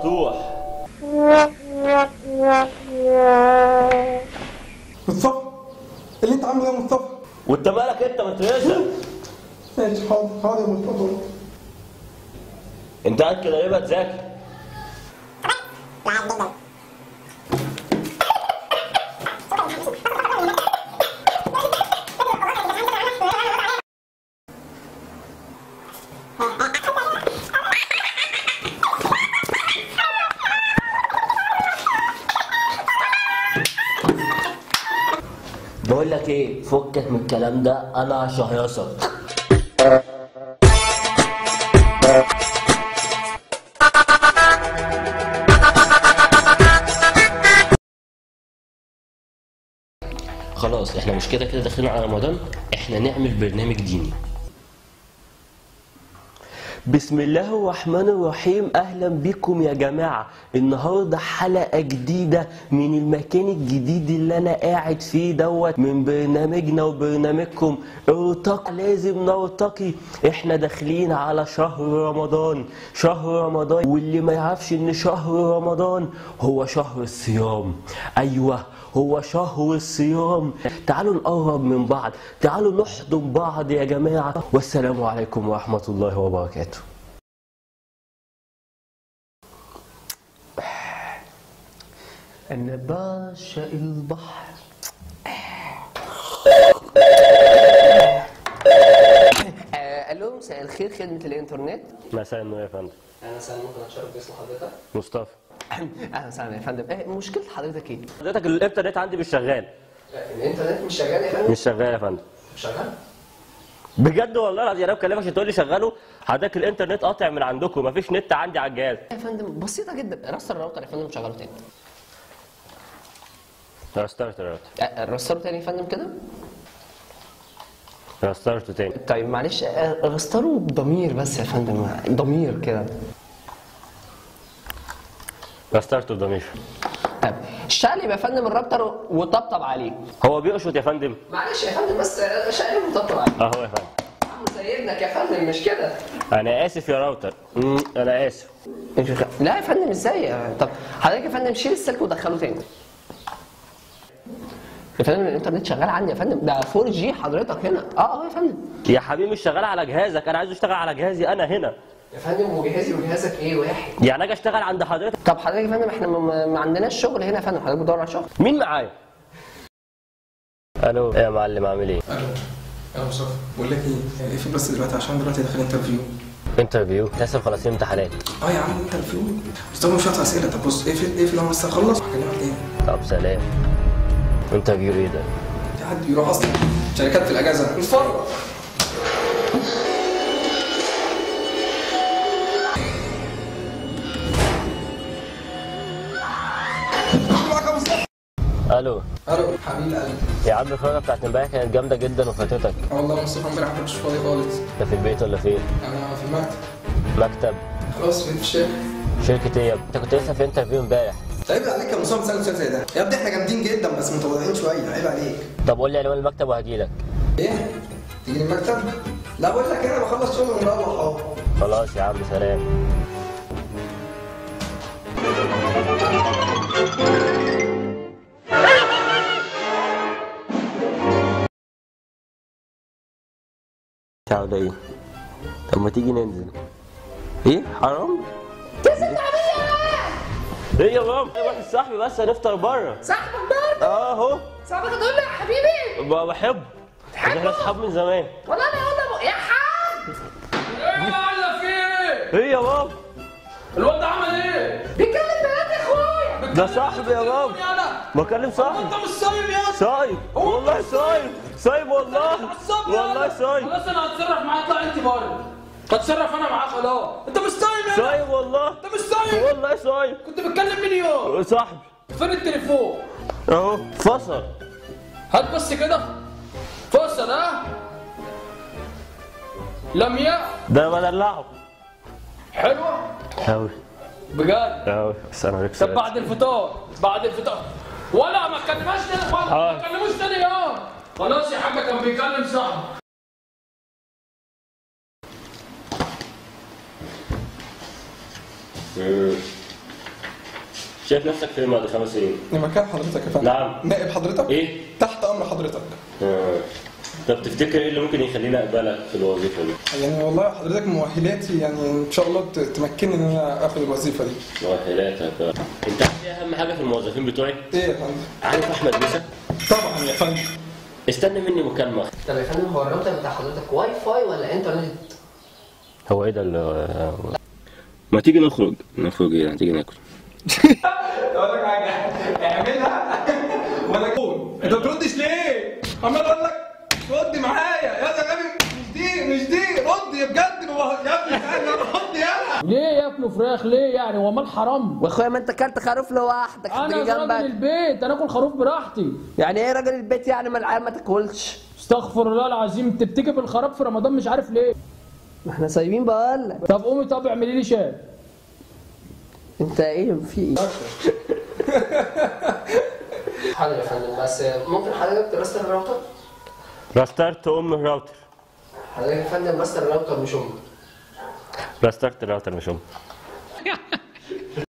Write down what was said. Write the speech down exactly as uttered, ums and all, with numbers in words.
مفتوح. مصطفى اللي انت عامله ده يا مصطفى. وانت مالك انت مترزق؟ ماشي حاضر حاضر يا مصطفى. انت قاعد كده ليه بتذاكر؟ بقول لك ايه، فكك من الكلام ده، انا هشهيصك. خلاص احنا مش كده كده داخلين على رمضان، احنا نعمل برنامج ديني. بسم الله الرحمن الرحيم. اهلا بكم يا جماعه. النهارده حلقه جديده من المكان الجديد اللي انا قاعد فيه دوت، من برنامجنا وبرنامجكم ارتقي. لازم نرتقي، احنا داخلين على شهر رمضان. شهر رمضان، واللي ما يعرفش ان شهر رمضان هو شهر الصيام. ايوه هو شهر الصيام. تعالوا نقرب من بعض، تعالوا نحضن بعض يا جماعه. والسلام عليكم ورحمه الله وبركاته. أنا بعشق البحر. الو، مساء الخير، خدمة الإنترنت. مساء النور يا فندم. أنا سامي، ممكن أتشرف باسم حضرتك؟ مصطفى. أهلا وسهلا يا فندم. إيه مشكلة حضرتك إيه؟ حضرتك الانترنت عندي مش شغال. الإنترنت مش شغال يا فندم؟ مش شغال يا فندم. مش شغال؟ بجد والله العظيم انا بكلمك عشان تقول لي شغله. حضرتك الانترنت قاطع من عندكم، مفيش نت عندي على الجهاز. يا فندم بسيطة جدا، رستر الراوتر يا فندم وشغله تاني. رسترت الراوتر. رستره تاني يا فندم كده؟ رسترته تاني. طيب معلش، رستره بضمير بس يا فندم، ضمير كده. رسترته بضمير. طيب شقلب يا فندم الراوتر وطبطب عليه. هو بيقشط يا فندم؟ معلش يا فندم بس شقلب وطبطب عليه. اهو يا فندم. عم زي ابنك يا فندم، مش كده. انا اسف يا راوتر. امم انا اسف. لا يا فندم ازاي؟ طب حضرتك يا فندم شيل السلك ودخله تاني. يا فندم الانترنت شغال عندي يا فندم، ده فور جي حضرتك هنا. اه اه يا فندم. يا حبيبي مش شغال على جهازك، انا عايزه يشتغل على جهازي انا هنا. يا فندم وجهازي وجهازك ايه واحد؟ يعني اجي اشتغل عند حضرتك؟ طب حضرتك يا فندم احنا ما ما عندناش شغل هنا يا فندم، حضرتك بتدور على شغل؟ مين معايا؟ الو. ايه يا معلم عامل ايه؟ الو يا مصطفى، بقول لك ايه، اقفل بس دلوقتي عشان دلوقتي داخل انترفيو. انترفيو؟ لسه مخلصين امتحانات. اه يا عم انترفيو. مصطفى مش شويه اسئله. طب بص اقفل اقفل انا بس اخلص وهكلمك تاني. طب سلام. انترفيو ايه ده؟ في حد بيروح اصلا شركات في الاجازه نتفرج. الو. الو حبيبي قلبي. يا عم الفرقه بتاعت امبارح كانت جامده جدا وفاتتك. اه والله يا مصطفى امبارح ما كنتش فاضي خالص. انت في البيت ولا فين؟ انا في المكتب. مكتب؟ خلاص في الشركه. شركه ايه يا ابني؟ انت كنت لسه في انترفيو امبارح. عيب عليك يا مصطفى تسال سؤال زي ده يا ابني، احنا جامدين جدا بس متواضعين شويه، عيب عليك. طب قول لي عنوان المكتب وهجيلك. ايه؟ تيجي المكتب؟ لا بقول لك انا بخلص شغل ونروح اهو. خلاص يا عم سلام. تعالى ايه؟ طب ما تيجي ننزل. ايه حرام؟ تنزل تعمل ايه؟ ايه يا ماما؟ واحد صاحبي بس هنفطر بره. صاحبك برضه؟ اه اهو. صاحبك هتقول لي يا حبيبي؟ ب- بحبه. احنا اصحاب من زمان. والله انا اقول له يا حاج. ايه يا معلم في ايه؟ ايه يا بابا؟ الواد ده عمل ايه؟ بيتكلم بنات اخويا. ده صاحبي يا بابا. انا بكلم صاحبي. انت مش صايم يا اسطى؟ صايم والله صايم. صايم والله. والله صايم. خلاص انا هتصرف معاك، اطلع انت بره. هتصرف انا معاك خلاص. انت مش صايم يا صايم والله. انت مش صايم؟ والله صايم. كنت بتكلم مين يوم؟ صاحبي. فين التليفون؟ اهو فصل. هات بس كده. فصل ها؟ لمياء. ده بدلعه. حلوه؟ أوي بجد؟ أوي بس أنا عليك طب بعد الفطار، بعد الفطار ولا ما تكلمهاش تاني خالص، ما تكلموش تاني يوم. خلاص يا حاجه كان بيكلم صاحبه. شايف نفسك فين بعد خمس سنين؟ مكان حضرتك يا فندم. نعم. نائب حضرتك؟ ايه؟ تحت امر حضرتك. آه. طب تفتكر ايه اللي ممكن يخليني اقبلك في الوظيفه دي؟ يعني والله حضرتك مؤهلاتي يعني ان شاء الله ت- تمكنني ان انا اخد الوظيفه دي. مؤهلاتك. انت عارف ايه اهم حاجه في الموظفين بتوعي؟ ايه يا فندم؟ عارف احمد موسى؟ طبعا يا فندم. استنى مني مكالمه. طب يا فندم هو الراوتر بتاع حضرتك واي فاي ولا انترنت؟ هو ايه ده اللي ما تيجي نخرج نخرج ايه تيجي ناكل. اقول لك حاجه اعملها وانا اقول انت ما بتردش ليه؟ عمال اقول لك رد معايا يا غبي. مش دي مش دي رد يا بجد يا ابني انا رد يلا. ليه ياكلوا فراخ ليه يعني هو مال حرام؟ واخويا ما انت كلت خروف لوحدك انا هتيجي راجل جنبك. البيت انا اكل خروف براحتي. يعني ايه راجل البيت يعني ما العيال ما تاكلش؟ استغفر الله العظيم انت بتيجي بالخراب في رمضان مش عارف ليه. ما احنا صايمين بقول لك. طب قومي طب اعملي لي شاي. انت ايه في ايه؟ حاضر يا فندم بس ممكن حضرتك ترستر الراوتر؟ رسترت ام الراوتر. حضرتك يا فندم رستر الراوتر مش امك. رسترت الراوتر مش ام.